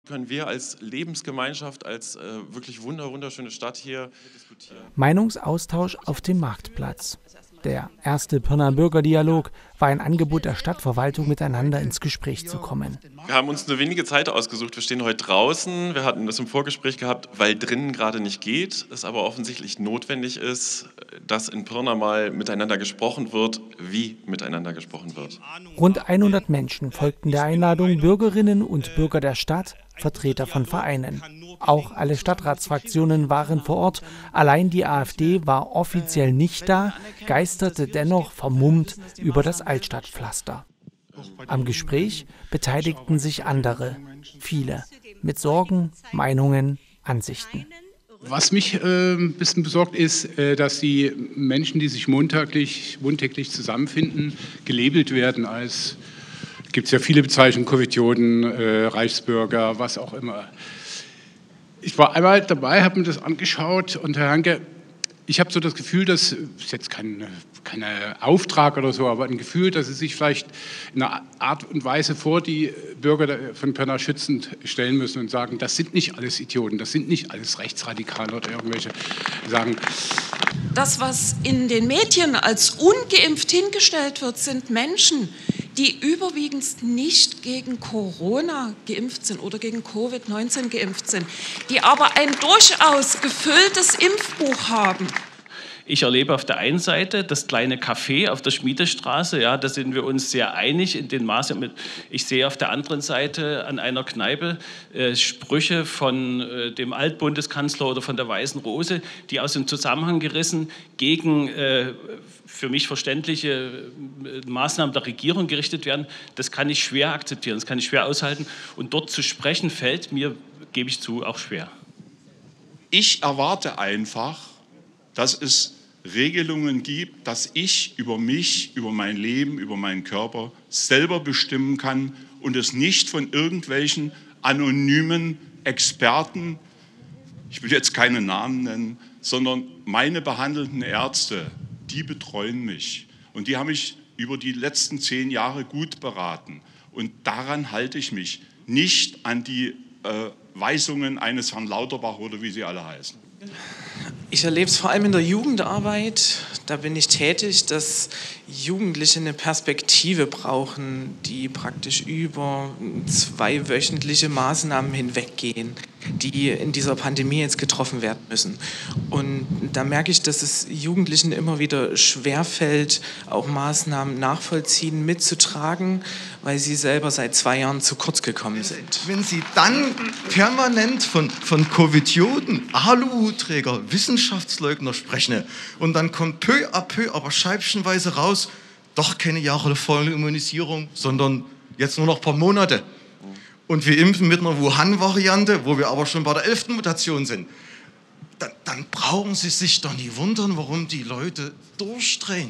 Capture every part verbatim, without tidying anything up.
Können wir als Lebensgemeinschaft, als äh, wirklich wunder, wunderschöne Stadt hier diskutieren. Meinungsaustausch auf dem Marktplatz. Der erste Pirnaer Bürgerdialog war ein Angebot der Stadtverwaltung, miteinander ins Gespräch zu kommen. Wir haben uns eine wenige Zeit ausgesucht. Wir stehen heute draußen. Wir hatten das im Vorgespräch gehabt, weil drinnen gerade nicht geht, es aber offensichtlich notwendig ist, dass in Pirna mal miteinander gesprochen wird, wie miteinander gesprochen wird. Rund hundert Menschen folgten der Einladung, Bürgerinnen und Bürger der Stadt, Vertreter von Vereinen. Auch alle Stadtratsfraktionen waren vor Ort. Allein die AfD war offiziell nicht da, geisterte dennoch vermummt über das Altstadtpflaster. Am Gespräch beteiligten sich andere, viele, mit Sorgen, Meinungen, Ansichten. Was mich äh, ein bisschen besorgt ist, äh, dass die Menschen, die sich montäglich, montäglich zusammenfinden, gelabelt werden als, gibt es ja viele Bezeichnungen, Covidioten, äh, Reichsbürger, was auch immer. Ich war einmal dabei, habe mir das angeschaut und Herr Hanke, ich habe so das Gefühl, das ist jetzt kein, kein Auftrag oder so, aber ein Gefühl, dass Sie sich vielleicht in einer Art und Weise vor die Bürger von Pirna schützend stellen müssen und sagen, das sind nicht alles Idioten, das sind nicht alles Rechtsradikale oder irgendwelche sagen. Das, was in den Medien als ungeimpft hingestellt wird, sind Menschen, die überwiegend nicht gegen Corona geimpft sind oder gegen Covid neunzehn geimpft sind, die aber ein durchaus gefülltes Impfbuch haben. Ich erlebe auf der einen Seite das kleine Café auf der Schmiedestraße, ja, da sind wir uns sehr einig in den Maßnahmen. Ich sehe auf der anderen Seite an einer Kneipe äh, Sprüche von äh, dem Altbundeskanzler oder von der Weißen Rose, die aus dem Zusammenhang gerissen gegen äh, für mich verständliche Maßnahmen der Regierung gerichtet werden. Das kann ich schwer akzeptieren, das kann ich schwer aushalten. Und dort zu sprechen fällt mir, gebe ich zu, auch schwer. Ich erwarte einfach, dass es Regelungen gibt, dass ich über mich, über mein Leben, über meinen Körper selber bestimmen kann und es nicht von irgendwelchen anonymen Experten, ich will jetzt keine Namen nennen, sondern meine behandelnden Ärzte, die betreuen mich. Und die haben mich über die letzten zehn Jahre gut beraten. Und daran halte ich mich, nicht an die äh, Weisungen eines Herrn Lauterbach oder wie sie alle heißen. Ich erlebe es vor allem in der Jugendarbeit, da bin ich tätig, dass Jugendliche eine Perspektive brauchen, die praktisch über zwei wöchentliche Maßnahmen hinweggehen, die in dieser Pandemie jetzt getroffen werden müssen. Und da merke ich, dass es Jugendlichen immer wieder schwerfällt, auch Maßnahmen nachvollziehen, mitzutragen, weil sie selber seit zwei Jahren zu kurz gekommen sind. Wenn Sie dann permanent von, von Covidioten, Aluhutträger, Wissenschaftsleugner sprechen und dann kommt peu à peu, aber scheibchenweise raus, doch keine jahrevolle Immunisierung, sondern jetzt nur noch ein paar Monate. Und wir impfen mit einer Wuhan-Variante, wo wir aber schon bei der elften Mutation sind. Dann, dann brauchen Sie sich doch nie wundern, warum die Leute durchdrehen.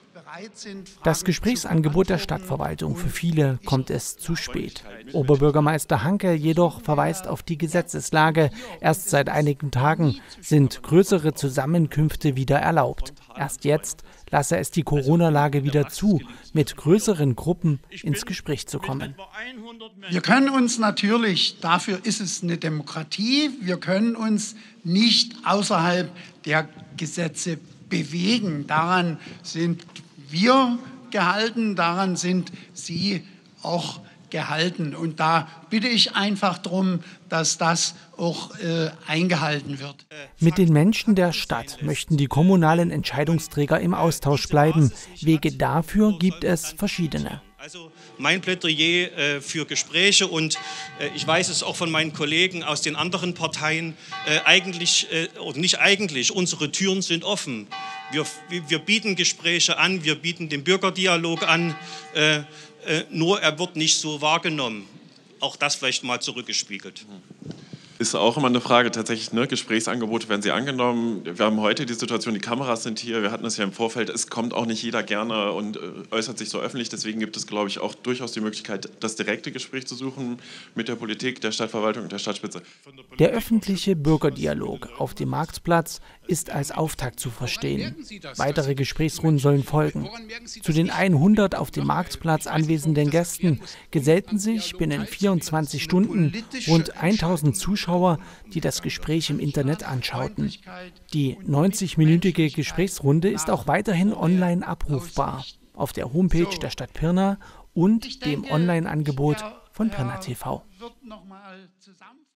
Das Gesprächsangebot der Stadtverwaltung. Für viele kommt es zu spät. Oberbürgermeister Hanke jedoch verweist auf die Gesetzeslage. Erst seit einigen Tagen sind größere Zusammenkünfte wieder erlaubt. Erst jetzt lasse es die Corona-Lage wieder zu, mit größeren Gruppen ins Gespräch zu kommen. Wir können uns natürlich, dafür ist es eine Demokratie, wir können uns nicht außerhalb der Gesetze bewegen. Daran sind wir gehalten, daran sind Sie auch gehalten. Und da bitte ich einfach darum, dass das auch äh, eingehalten wird. Mit den Menschen der Stadt möchten die kommunalen Entscheidungsträger im Austausch bleiben. Wege dafür gibt es verschiedene. Also mein Plädoyer äh, für Gespräche und äh, ich weiß es auch von meinen Kollegen aus den anderen Parteien, äh, eigentlich, äh, oder nicht eigentlich, unsere Türen sind offen. Wir, wir bieten Gespräche an, wir bieten den Bürgerdialog an, äh, äh, nur er wird nicht so wahrgenommen. Auch das vielleicht mal zurückgespiegelt. Ist auch immer eine Frage tatsächlich, ne? Gesprächsangebote werden sie angenommen. Wir haben heute die Situation, die Kameras sind hier, wir hatten es ja im Vorfeld, es kommt auch nicht jeder gerne und äh, äußert sich so öffentlich. Deswegen gibt es, glaube ich, auch durchaus die Möglichkeit, das direkte Gespräch zu suchen mit der Politik, der Stadtverwaltung und der Stadtspitze. Der öffentliche Bürgerdialog auf dem Marktplatz ist als Auftakt zu verstehen. Weitere Gesprächsrunden sollen folgen. Zu den hundert auf dem Marktplatz anwesenden Gästen gesellten sich binnen vierundzwanzig Stunden rund tausend Zuschauer, die das Gespräch im Internet anschauten. Die neunzig-minütige Gesprächsrunde ist auch weiterhin online abrufbar auf der Homepage der Stadt Pirna und dem Online-Angebot von Pirna T V.